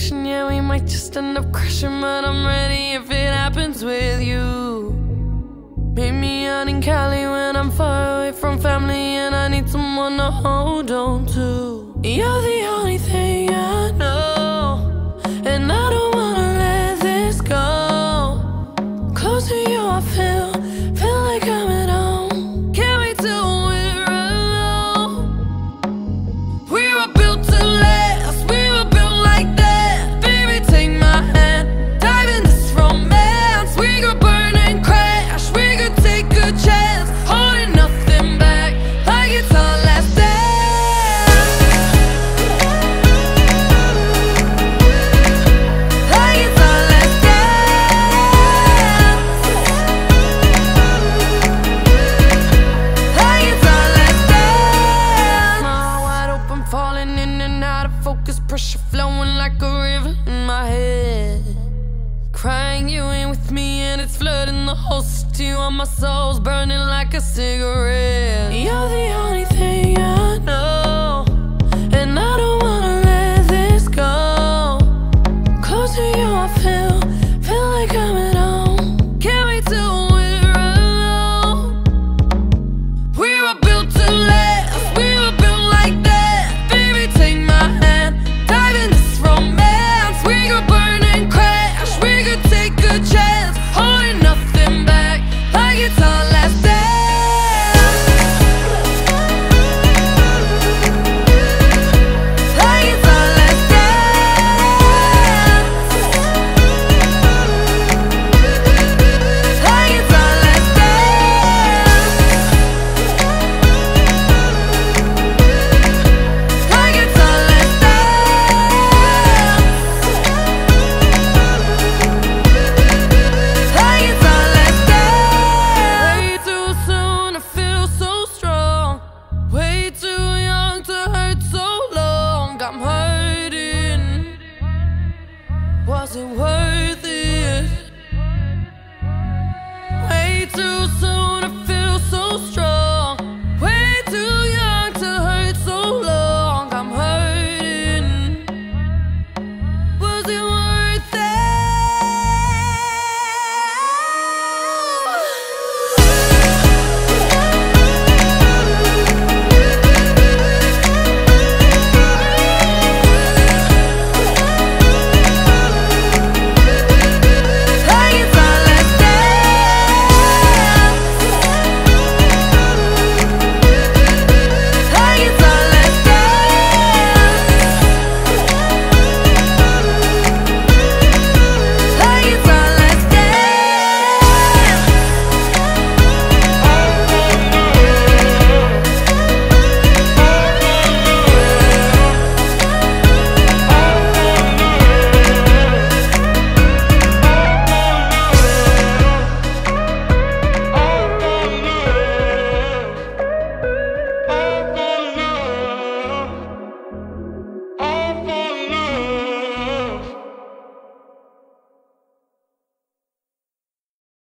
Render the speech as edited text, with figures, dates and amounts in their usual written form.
passion, yeah, we might just end up crashing, but I'm ready if it happens with you. Meet me out in Cali when I'm far away from family and I need someone to hold on to. You're the only thing I know, and I don't wanna let this go. Close to you I feel like I'm at home. Can't wait till we're alone. We were built to last, we were built like that. Baby, take my hand, dive in this romance. We could burn and crash, we could take a chance, holding nothing back like it's our last dance. Like it's our last dance. Like it's our last dance. My heart wide open, falling in and out of focus, pressure flowing like a river in my head. Crying, you ain't with me and it's flooding the whole city while my soul's burning like a cigarette. You're the only thing I know, and I don't wanna let this go. Close to you I feel like I'm at home. Can't wait till we're alone. We were built to last, we were built like that. Baby, take my hand, dive in this romance. We could burn and crash, we could take a chance, holding nothing back like it's our last dance. Like it's our last dance. Like it's our last dance. Like it's our last dance. Like it's our last dance. Way too soon to feel so strong, way too young to hurt so long. I'm hurting. Was it worth